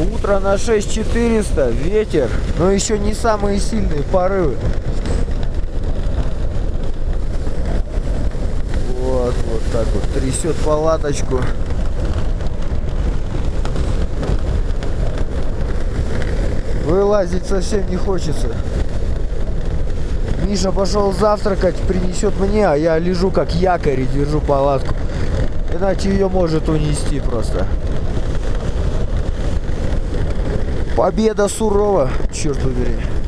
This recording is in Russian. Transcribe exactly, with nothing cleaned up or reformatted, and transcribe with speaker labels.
Speaker 1: Утро на шесть четыреста, ветер, но еще не самые сильные порывы. Вот, вот так вот трясет палаточку. Вылазить совсем не хочется. Миша пошел завтракать, принесет мне, а я лежу как якорь и держу палатку. Иначе ее может унести просто. Победа сурова, черт побери.